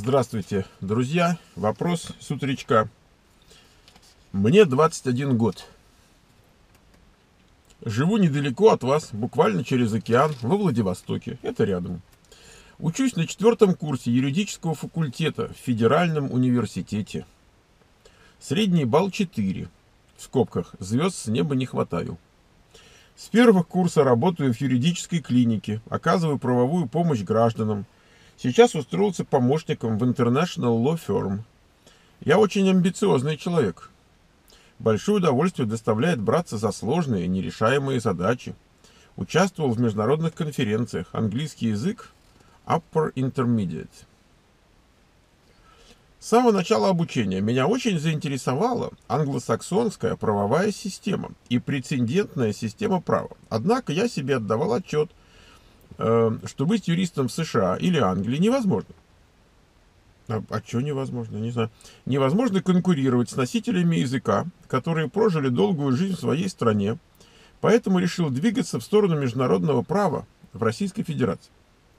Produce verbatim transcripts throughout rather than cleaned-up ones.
Здравствуйте, друзья. Вопрос с утречка. Мне двадцать один год. Живу недалеко от вас, буквально через океан, во Владивостоке. Это рядом. Учусь на четвертом курсе юридического факультета в Федеральном университете. Средний балл четыре. В скобках, звезд с неба не хватаю. С первого курса работаю в юридической клинике, оказываю правовую помощь гражданам. Сейчас устроился помощником в International Law Firm. Я очень амбициозный человек. Большое удовольствие доставляет браться за сложные, нерешаемые задачи. Участвовал в международных конференциях. Английский язык Upper Intermediate. С самого начала обучения меня очень заинтересовала англосаксонская правовая система и прецедентная система права. Однако я себе отдавал отчет, что быть юристом в США или Англии невозможно. А, а что невозможно? Не знаю. Невозможно конкурировать с носителями языка, которые прожили долгую жизнь в своей стране, поэтому решил двигаться в сторону международного права в Российской Федерации.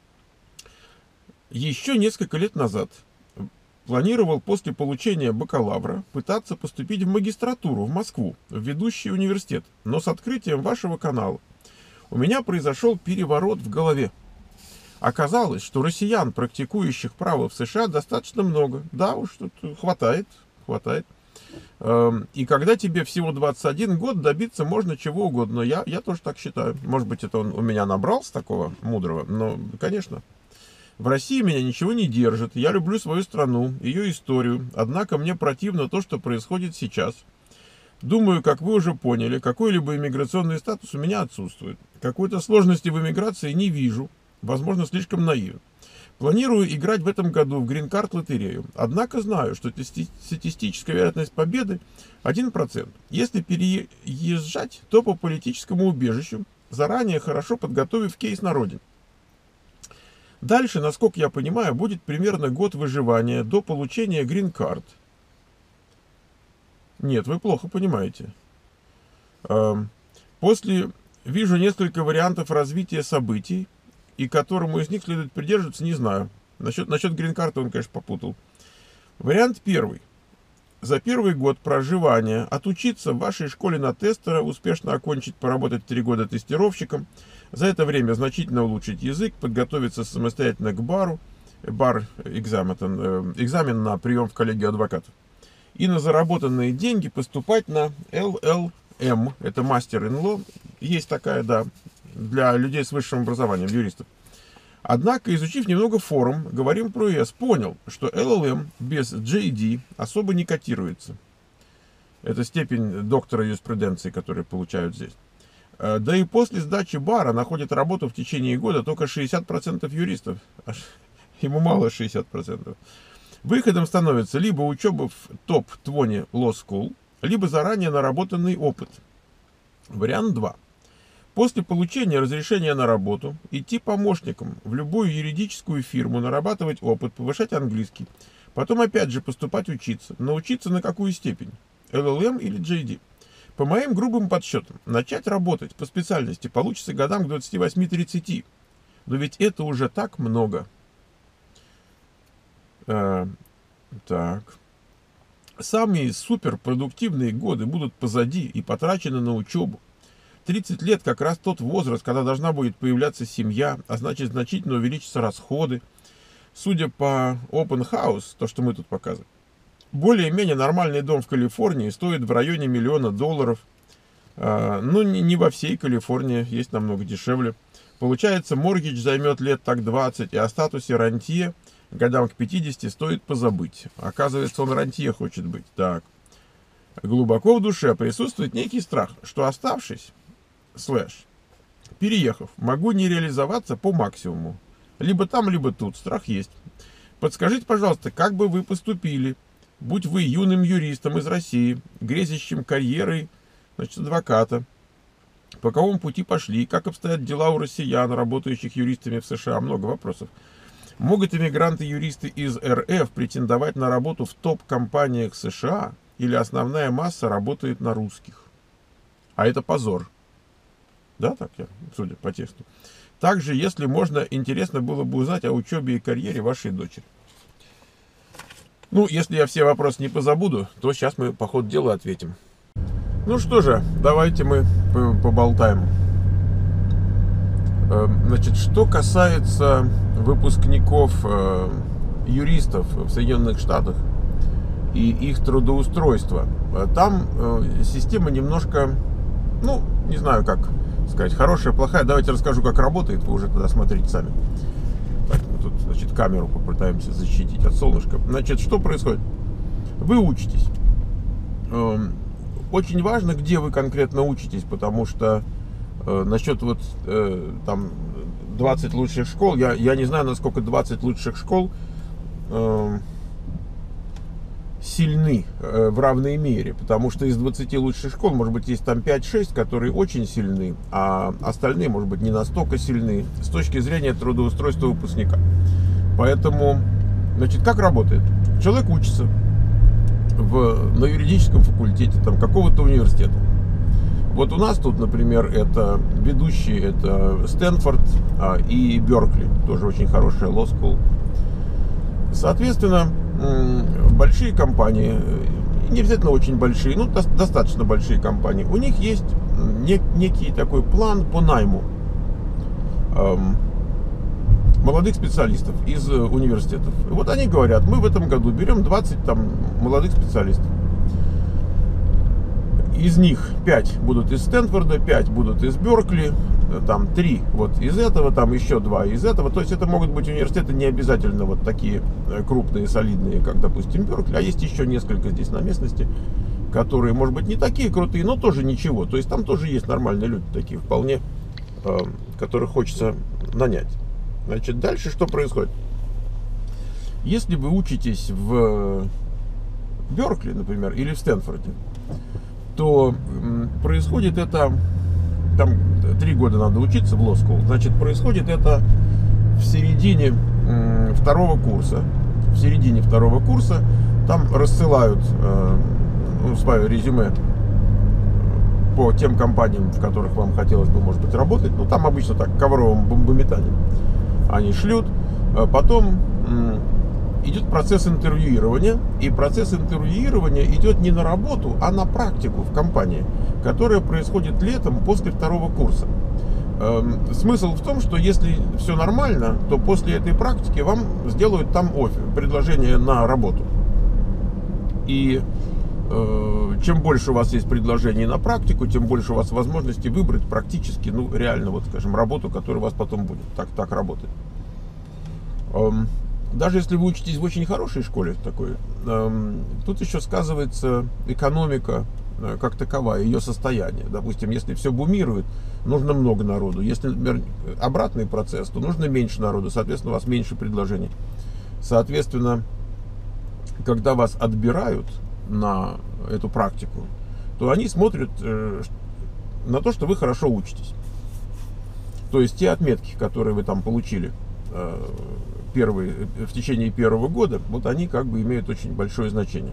Еще несколько лет назад планировал после получения бакалавра пытаться поступить в магистратуру в Москву, в ведущий университет, но с открытием вашего канала у меня произошел переворот в голове. Оказалось, что россиян, практикующих право в США, достаточно много. Да уж, тут хватает, хватает. И когда тебе всего двадцать один год, добиться можно чего угодно. Я, я тоже так считаю. Может быть, это он у меня набрался такого мудрого, но, конечно. В России меня ничего не держит. Я люблю свою страну, ее историю. Однако мне противно то, что происходит сейчас. Думаю, как вы уже поняли, какой-либо иммиграционный статус у меня отсутствует. Какой-то сложности в иммиграции не вижу. Возможно, слишком наивен. Планирую играть в этом году в грин-карт лотерею. Однако знаю, что статистическая вероятность победы один процент. Если переезжать, то по политическому убежищу, заранее хорошо подготовив кейс на родине. Дальше, насколько я понимаю, будет примерно год выживания до получения грин-карт. Нет, вы плохо понимаете. После вижу несколько вариантов развития событий, и которому из них следует придерживаться, не знаю. Насчет, насчет грин-карты он, конечно, попутал. Вариант первый. За первый год проживания отучиться в вашей школе на тестера, успешно окончить, поработать три года тестировщиком, за это время значительно улучшить язык, подготовиться самостоятельно к бару, бар экзамен, экзамен на прием в коллегию адвокатов, и на заработанные деньги поступать на эл эл эм, это мастер ин ло, есть такая, да, для людей с высшим образованием, юристов. Однако, изучив немного форум, говорим про ЕС, понял, что эл эл эм без джей ди особо не котируется. Это степень доктора юриспруденции, которую получают здесь. Да и после сдачи бара находит работу в течение года только шестьдесят процентов юристов. Ему мало шестьдесят процентов. Выходом становится либо учеба в топ двадцать Law School, либо заранее наработанный опыт. Вариант два. После получения разрешения на работу идти помощником в любую юридическую фирму, нарабатывать опыт, повышать английский. Потом опять же поступать учиться. Научиться на какую степень? эл эл эм или джей ди? По моим грубым подсчетам, начать работать по специальности получится годам к двадцати восьми тридцати. Но ведь это уже так много. А, так. Самые суперпродуктивные годы будут позади и потрачены на учебу. тридцать лет как раз тот возраст, когда должна будет появляться семья, а значит значительно увеличатся расходы. Судя по Open House, то, что мы тут показываем, более-менее нормальный дом в Калифорнии стоит в районе миллиона долларов. А, ну, не, не во всей Калифорнии, есть намного дешевле. Получается, моргидж займет лет так двадцать, и о статусе рантье годам к пятидесяти стоит позабыть. Оказывается, он рантье хочет быть. Так. Глубоко в душе присутствует некий страх, что оставшись, слэш, переехав, могу не реализоваться по максимуму. Либо там, либо тут. Страх есть. Подскажите, пожалуйста, как бы вы поступили, будь вы юным юристом из России, грезящим карьерой, значит, адвоката? По какому пути пошли? Как обстоят дела у россиян, работающих юристами в США? Много вопросов. Могут иммигранты-юристы из эр эф претендовать на работу в топ-компаниях США? Или основная масса работает на русских? А это позор. Да, так я, судя по тексту. Также, если можно, интересно было бы узнать о учебе и карьере вашей дочери. Ну, если я все вопросы не позабуду, то сейчас мы по ходу дела ответим. Ну что же, давайте мы поболтаем. Значит, что касается выпускников юристов в Соединенных Штатах и их трудоустройства, там система немножко, ну, не знаю, как сказать, хорошая, плохая. Давайте расскажу, как работает, вы уже тогда смотрите сами. Так, мы тут, значит, камеру попытаемся защитить от солнышка. Значит, что происходит? Вы учитесь. Очень важно, где вы конкретно учитесь, потому что э, насчет вот э, там двадцать лучших школ, я, я не знаю, насколько двадцать лучших школ э, сильны э, в равной мере, потому что из двадцати лучших школ, может быть, есть там пять-шесть, которые очень сильны, а остальные, может быть, не настолько сильны с точки зрения трудоустройства выпускника. Поэтому, значит, как работает? Человек учится В, на юридическом факультете там какого-то университета. Вот у нас тут, например, это ведущие, это Стэнфорд а, и Беркли, тоже очень хорошая law school. Соответственно, большие компании, не обязательно очень большие, но достаточно большие компании, у них есть нек, некий такой план по найму эм, молодых специалистов из университетов. И вот они говорят, мы в этом году берем двадцать там молодых специалистов. Из них пять будут из Стэнфорда, пять будут из Беркли, там три вот из этого, там еще два из этого. То есть это могут быть университеты не обязательно вот такие крупные, солидные, как, допустим, Беркли, а есть еще несколько здесь на местности, которые, может быть, не такие крутые, но тоже ничего. То есть там тоже есть нормальные люди, такие вполне, которых хочется нанять. Значит, дальше что происходит? Если вы учитесь в Беркли, например, или в Стэнфорде, то происходит это, там три года надо учиться в law school, значит, происходит это в середине второго курса. В середине второго курса там рассылают ну, свое резюме по тем компаниям, в которых вам хотелось бы, может быть, работать. Ну, там обычно так, ковровым бомбометанием. Они шлют, потом идет процесс интервьюирования, и процесс интервьюирования идет не на работу, а на практику в компании, которая происходит летом после второго курса. Смысл в том, что если все нормально, то после этой практики вам сделают там оффер, предложение на работу. И чем больше у вас есть предложений на практику, тем больше у вас возможности выбрать практически, ну, реально, вот, скажем, работу, которая у вас потом будет. Так, так работает. Даже если вы учитесь в очень хорошей школе такой, тут еще сказывается экономика как таковая, ее состояние. Допустим, если все бумирует, нужно много народу. Если, например, обратный процесс, то нужно меньше народу, соответственно, у вас меньше предложений. Соответственно, когда вас отбирают на эту практику, то они смотрят э, на то, что вы хорошо учитесь. То есть те отметки, которые вы там получили э, первые, в течение первого года, вот они как бы имеют очень большое значение.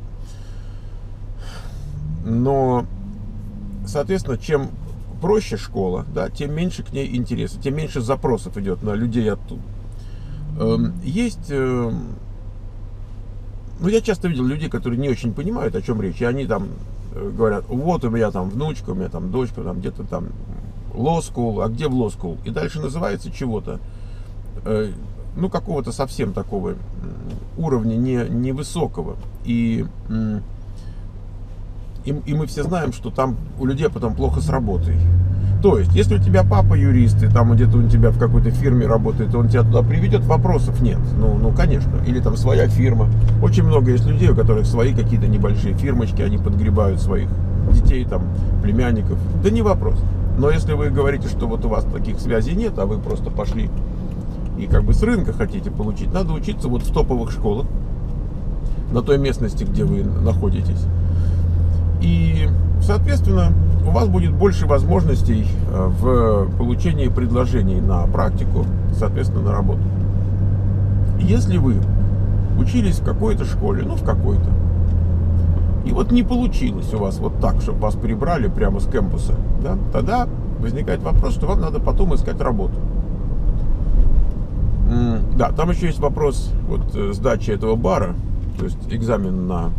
Но, соответственно, чем проще школа, да, тем меньше к ней интереса, тем меньше запросов идет на людей оттуда. Э, есть... Э, Ну, я часто видел людей, которые не очень понимают, о чем речь. И они там говорят, вот у меня там внучка, у меня там дочка, там где-то там law school, а где в law school? И дальше называется чего-то, э, ну, какого-то совсем такого уровня не, невысокого. И, и, и мы все знаем, что там у людей потом плохо с работой. То есть, если у тебя папа юрист, и там где-то у тебя в какой-то фирме работает, и он тебя туда приведет, вопросов нет. Ну, ну, конечно. Или там своя фирма. Очень много есть людей, у которых свои какие-то небольшие фирмочки, они подгребают своих детей, там, племянников. Да не вопрос. Но если вы говорите, что вот у вас таких связей нет, а вы просто пошли и как бы с рынка хотите получить, надо учиться вот в топовых школах, на той местности, где вы находитесь. И, соответственно, у вас будет больше возможностей в получении предложений на практику, соответственно, на работу. Если вы учились в какой-то школе, ну, в какой-то, и вот не получилось у вас вот так, чтобы вас прибрали прямо с кампуса, да, тогда возникает вопрос, что вам надо потом искать работу. Да, там еще есть вопрос вот сдачи этого бара. то есть экзамен на,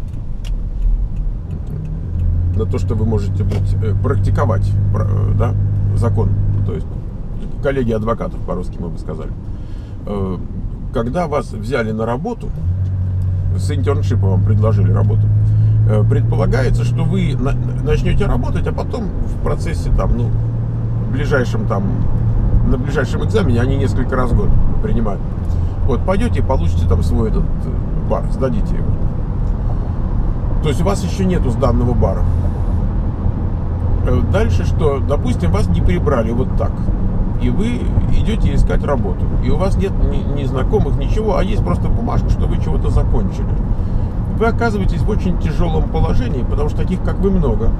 на то, что вы можете быть, практиковать, да, закон, то есть коллегия адвокатов, по-русски мы бы сказали. Когда вас взяли на работу, с интерншипом вам предложили работу, предполагается, что вы начнете работать, а потом в процессе там, ну, в ближайшем там, на ближайшем экзамене они несколько раз в год принимают. Вот, пойдете и получите там свой этот бар, сдадите его. То есть у вас еще нету сданного бара. Дальше что? Допустим, вас не прибрали вот так. И вы идете искать работу. И у вас нет ни, ни знакомых, ничего, а есть просто бумажка, что вы чего-то закончили. Вы оказываетесь в очень тяжелом положении, потому что таких, как вы, много.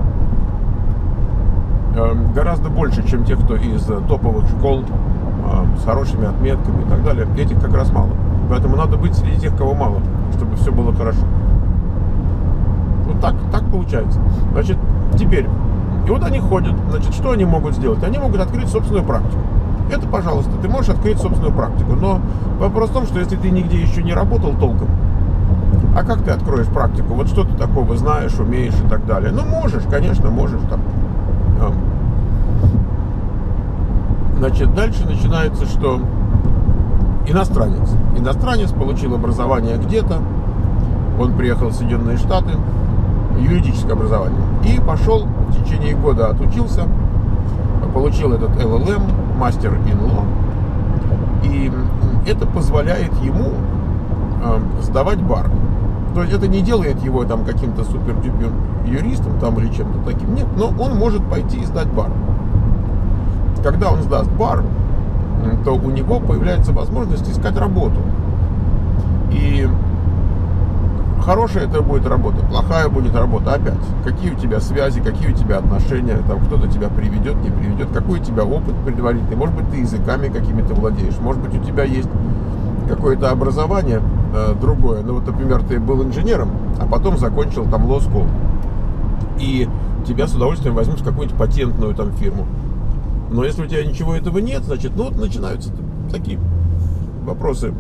Гораздо больше, чем тех, кто из топовых школ с хорошими отметками и так далее. Этих как раз мало. Поэтому надо быть среди тех, кого мало, чтобы все было хорошо. Вот так, так получается. Значит, теперь, и вот они ходят, значит, что они могут сделать? Они могут открыть собственную практику. Это, пожалуйста, ты можешь открыть собственную практику. Но вопрос в том, что если ты нигде еще не работал толком, а как ты откроешь практику? Вот что ты такого знаешь, умеешь и так далее. Ну, можешь, конечно, можешь там. Значит, дальше начинается, что иностранец. Иностранец получил образование где-то, он приехал в Соединенные Штаты, юридическое образование, и пошел в течение года отучился, получил этот эл эл эм, мастер in law, и это позволяет ему э, сдавать бар. То есть это не делает его там каким-то супер-дюпер юристом там или чем-то таким, нет, но он может пойти и сдать бар. Когда он сдаст бар, то у него появляется возможность искать работу. И хорошая это будет работа, плохая будет работа. Опять, какие у тебя связи, какие у тебя отношения, там кто-то тебя приведет, не приведет, какой у тебя опыт предварительный. Может быть, ты языками какими-то владеешь, может быть, у тебя есть какое-то образование э, другое. Ну вот, например, ты был инженером, а потом закончил там law school, и тебя с удовольствием возьмут в какую-нибудь патентную там фирму. Но если у тебя ничего этого нет, значит, ну вот начинаются такие вопросы.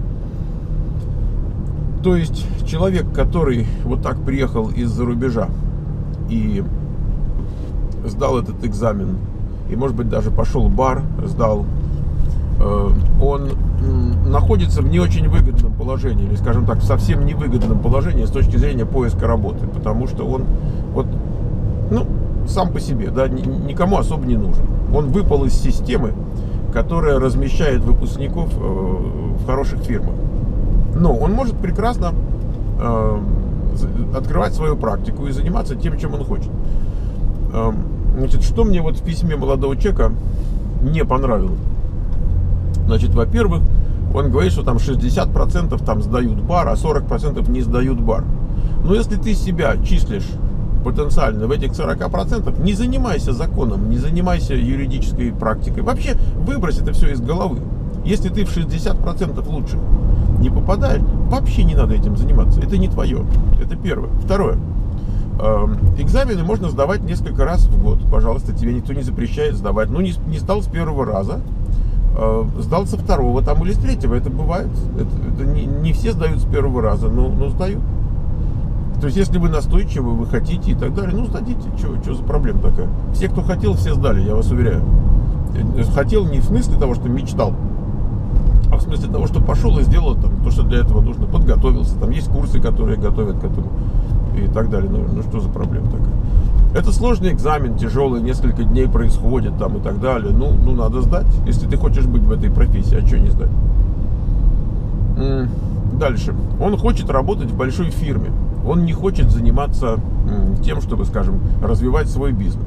То есть человек, который вот так приехал из-за рубежа и сдал этот экзамен, и, может быть, даже пошел в бар, сдал, он находится в не очень выгодном положении, или, скажем так, в совсем невыгодном положении с точки зрения поиска работы, потому что он вот, ну, сам по себе, да, никому особо не нужен. Он выпал из системы, которая размещает выпускников в хороших фирмах. Но он может прекрасно э, открывать свою практику и заниматься тем, чем он хочет. Э, значит, что мне вот в письме молодого человека не понравилось? Значит, во-первых, он говорит, что там шестьдесят процентов там сдают бар, а сорок процентов не сдают бар. Но если ты себя числишь потенциально в этих сорока процентах, не занимайся законом, не занимайся юридической практикой. Вообще выбрось это все из головы. Если ты в шестьдесят процентов лучших не попадаешь, вообще не надо этим заниматься. Это не твое. Это первое. Второе. Экзамены можно сдавать несколько раз в год. Пожалуйста, тебе никто не запрещает сдавать. Ну, не, не сдал с первого раза, сдал со второго там или с третьего. Это бывает. Это, это не, не все сдают с первого раза, но, но сдают. То есть, если вы настойчивы, вы хотите и так далее, ну, сдадите. Что за проблема такая? Все, кто хотел, все сдали, я вас уверяю. Хотел не в смысле того, что мечтал, а в смысле того, что пошел и сделал там, то, что для этого нужно, подготовился. Там есть курсы, которые готовят к этому и так далее. Ну, ну что за проблема такая? Это сложный экзамен, тяжелый, несколько дней происходит там и так далее. Ну, ну надо сдать, если ты хочешь быть в этой профессии, а что не сдать? Дальше. Он хочет работать в большой фирме. Он не хочет заниматься тем, чтобы, скажем, развивать свой бизнес.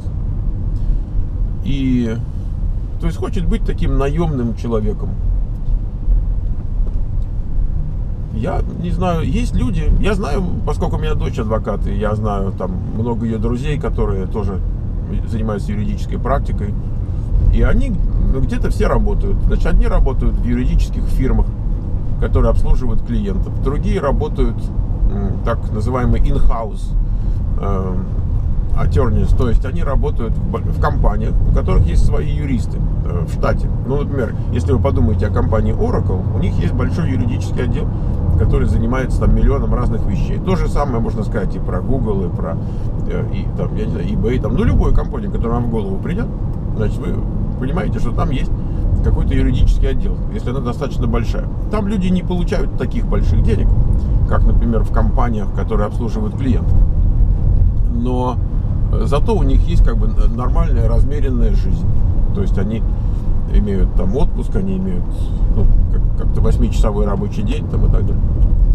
И, то есть, хочет быть таким наемным человеком. Я не знаю, есть люди, я знаю, поскольку у меня дочь адвокат, и я знаю там много ее друзей, которые тоже занимаются юридической практикой. И они где-то все работают. Значит, одни работают в юридических фирмах, которые обслуживают клиентов. Другие работают так называемый in-house attorneys, то есть они работают в компаниях, у которых есть свои юристы в штате. Ну, например, если вы подумаете о компании Oracle, у них есть большой юридический отдел, который занимается там миллионом разных вещей. То же самое можно сказать и про Google, и про и, там, я не знаю, eBay, там, ну любую компанию, которая вам в голову придет, значит, вы понимаете, что там есть какой-то юридический отдел, если она достаточно большая. Там люди не получают таких больших денег, как, например, в компаниях, которые обслуживают клиентов. Но зато у них есть как бы нормальная, размеренная жизнь. То есть они имеют там отпуск, они имеют ну, как-то восьмичасовой рабочий день там, и так далее.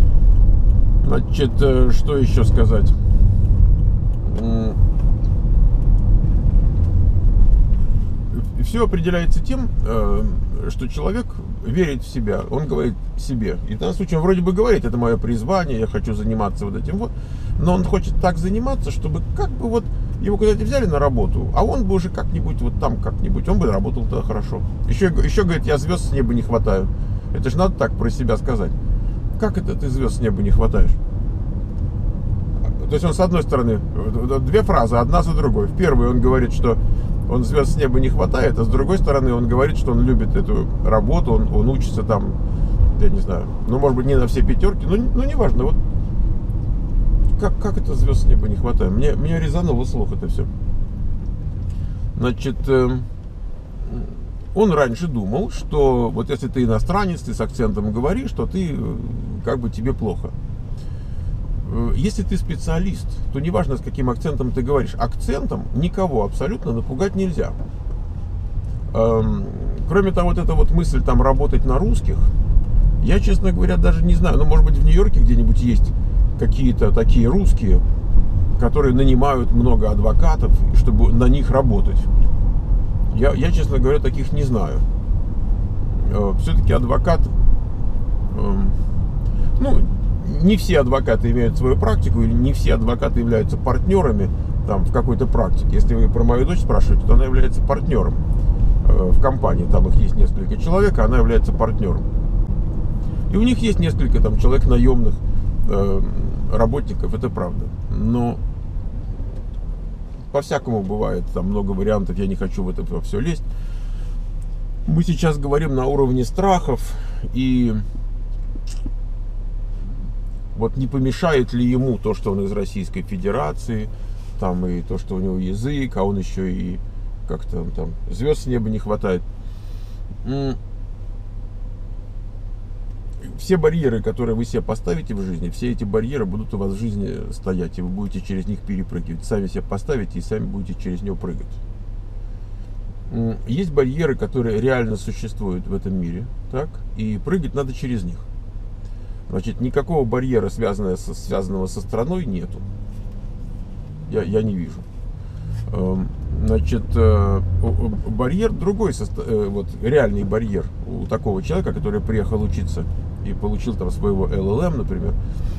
Значит, что еще сказать? Все определяется тем, что человек верит в себя, он говорит себе. И в данном случае он вроде бы говорит, это мое призвание, я хочу заниматься вот этим вот. Но он хочет так заниматься, чтобы как бы вот его куда-то взяли на работу, а он бы уже как-нибудь вот там как-нибудь, он бы работал тогда хорошо. Еще, еще говорит, я звезд с неба не хватаю. Это же надо так про себя сказать. Как это ты звезд с неба не хватаешь? То есть он с одной стороны, две фразы, одна за другой. В первой он говорит, что он звезд с неба не хватает, а с другой стороны он говорит, что он любит эту работу, он, он учится там, я не знаю, ну может быть не на все пятерки, ну, ну неважно, вот как, как это звезд с неба не хватает? Мне, меня резануло слух это все. Значит, э, он раньше думал, что вот если ты иностранец, ты с акцентом говоришь, что ты как бы тебе плохо. Если ты специалист, то неважно, с каким акцентом ты говоришь. Акцентом никого абсолютно напугать нельзя. Эм, кроме того, вот эта вот мысль там работать на русских, я, честно говоря, даже не знаю. Ну, может быть, в Нью-Йорке где-нибудь есть какие-то такие русские, которые нанимают много адвокатов, чтобы на них работать. Я, я честно говоря, таких не знаю. Э, все-таки адвокат... Э, ну, не все адвокаты имеют свою практику, или не все адвокаты являются партнерами там, в какой-то практике. Если вы про мою дочь спрашиваете, то она является партнером э, в компании. Там их есть несколько человек, а она является партнером. И у них есть несколько там, человек наемных э, работников, это правда. Но по-всякому бывает, там много вариантов, я не хочу в это во все лезть. Мы сейчас говорим на уровне страхов, и вот не помешает ли ему то, что он из Российской Федерации, там и то, что у него язык, а он еще и как-то там звезд с неба не хватает. Все барьеры, которые вы себе поставите в жизни, все эти барьеры будут у вас в жизни стоять, и вы будете через них перепрыгивать. Сами себе поставите и сами будете через него прыгать. Есть барьеры, которые реально существуют в этом мире, так? И прыгать надо через них. Значит, никакого барьера, связанного со, связанного со страной, нету. Я, я не вижу. Значит, барьер другой, вот реальный барьер у такого человека, который приехал учиться и получил там своего эл эл эм, например,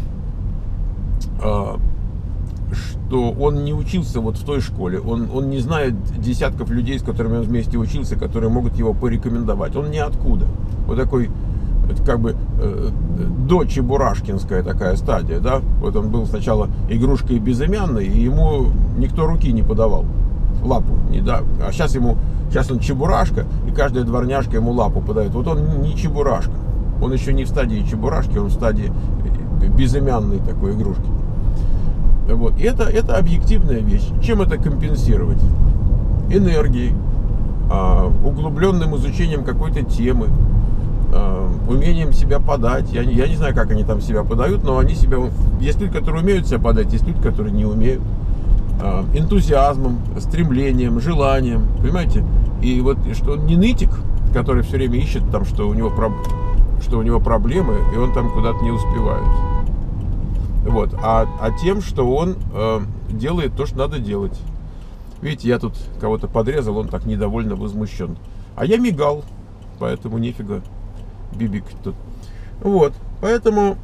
что он не учился вот в той школе, он, он не знает десятков людей, с которыми он вместе учился, которые могут его порекомендовать. Он ниоткуда. Вот такой как бы э, дочебурашкинская такая стадия, да, вот он был сначала игрушкой безымянной, и ему никто руки не подавал, лапу, не, да, а сейчас ему, сейчас он чебурашка, и каждая дворняжка ему лапу подает, вот он не чебурашка, он еще не в стадии чебурашки, он в стадии безымянной такой игрушки, вот, и это, это объективная вещь. Чем это компенсировать? Энергией, э, углубленным изучением какой-то темы, умением себя подать. Я не, я не знаю, как они там себя подают, но они себя... Есть люди, которые умеют себя подать, есть люди, которые не умеют. Энтузиазмом, стремлением, желанием. Понимаете? И вот что он не нытик, который все время ищет, там, что, у него проб... что у него проблемы, и он там куда-то не успевает. Вот. А, а тем, что он э, делает то, что надо делать. Видите, я тут кого-то подрезал, он так недовольно возмущен. А я мигал, поэтому нифига. Бибик тут. Вот, поэтому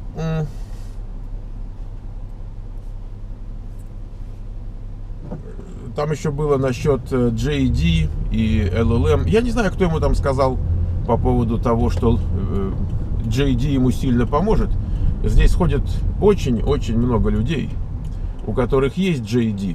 там еще было насчет джей ди и эл эл эм. Я не знаю, кто ему там сказал по поводу того, что джей ди ему сильно поможет. Здесь ходит очень-очень много людей, у которых есть джей ди,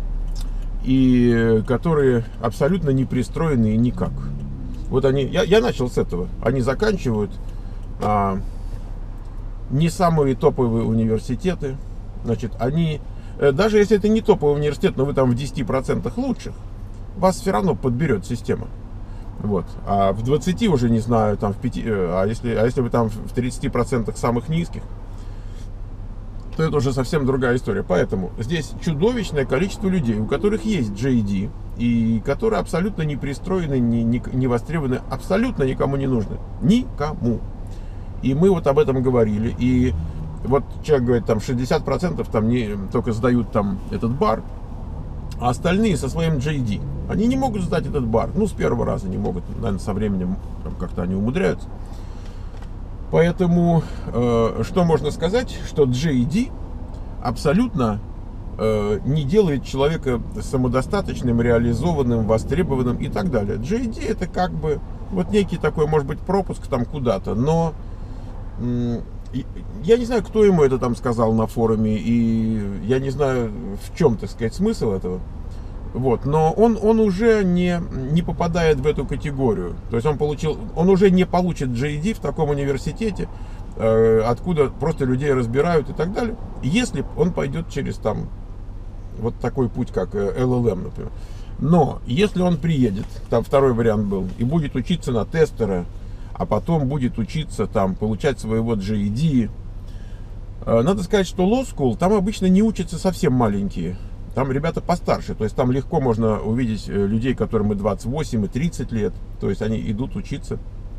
и которые абсолютно не пристроены никак. Вот они, я, я начал с этого. Они заканчивают, а, не самые топовые университеты. Значит, они, даже если это не топовый университет, но вы там в десяти процентах лучших, вас все равно подберет система. Вот. А в двадцати уже не знаю, там в пяти, а если, а если вы там в тридцати процентах самых низких, то это уже совсем другая история. Поэтому здесь чудовищное количество людей, у которых есть джей ди, и которые абсолютно не пристроены, не, не, не востребованы, абсолютно никому не нужны. Никому. И мы вот об этом говорили. И вот человек говорит, там шестьдесят процентов там не, только сдают там этот бар, а остальные со своим джей ди. Они не могут сдать этот бар. Ну, с первого раза не могут. Наверное, со временем как-то они умудряются. Поэтому, э, что можно сказать? Что джей ди абсолютно э, не делает человека самодостаточным, реализованным, востребованным и так далее. джей ди это как бы вот некий такой, может быть, пропуск там куда-то. Но э, я не знаю, кто ему это там сказал на форуме. И я не знаю, в чем, так сказать, смысл этого. Вот, но он, он уже не, не попадает в эту категорию. То есть он получил, он уже не получит джей ди в таком университете, э, откуда просто людей разбирают и так далее, если он пойдет через там вот такой путь, как эл эл эм, например. Но если он приедет, там второй вариант был, и будет учиться на тестера, а потом будет учиться там получать своего джей ди, э, надо сказать, что law school там обычно не учатся совсем маленькие. Там ребята постарше, то есть там легко можно увидеть людей, которым и двадцать восемь, и тридцать лет. То есть они идут учиться.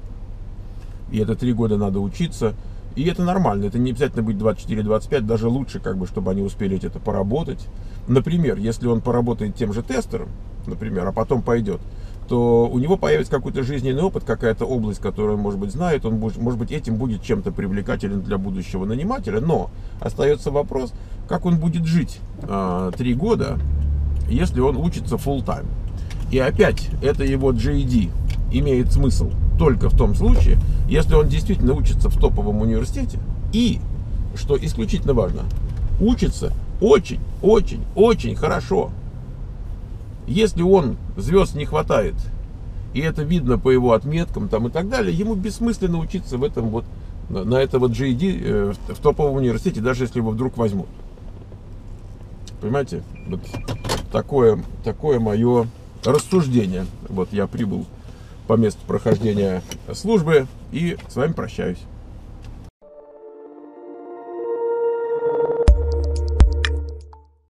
И это три года надо учиться. И это нормально, это не обязательно быть двадцать четыре — двадцать пять, даже лучше, как бы, чтобы они успели это поработать. Например, если он поработает тем же тестером, например, а потом пойдет, то у него появится какой-то жизненный опыт, какая-то область, которую он, может быть, знает, он, может быть, этим будет чем-то привлекателен для будущего нанимателя, но остается вопрос, как он будет жить а, три года, если он учится full-time. И опять, это его джей ди имеет смысл только в том случае, если он действительно учится в топовом университете и, что исключительно важно, учится очень, очень, очень хорошо. Если он звезд не хватает, и это видно по его отметкам там и так далее, ему бессмысленно учиться в этом вот, на это вот джей ди э, в топовом университете, даже если его вдруг возьмут. Понимаете? Вот такое, такое мое рассуждение. Вот я прибыл по месту прохождения службы и с вами прощаюсь.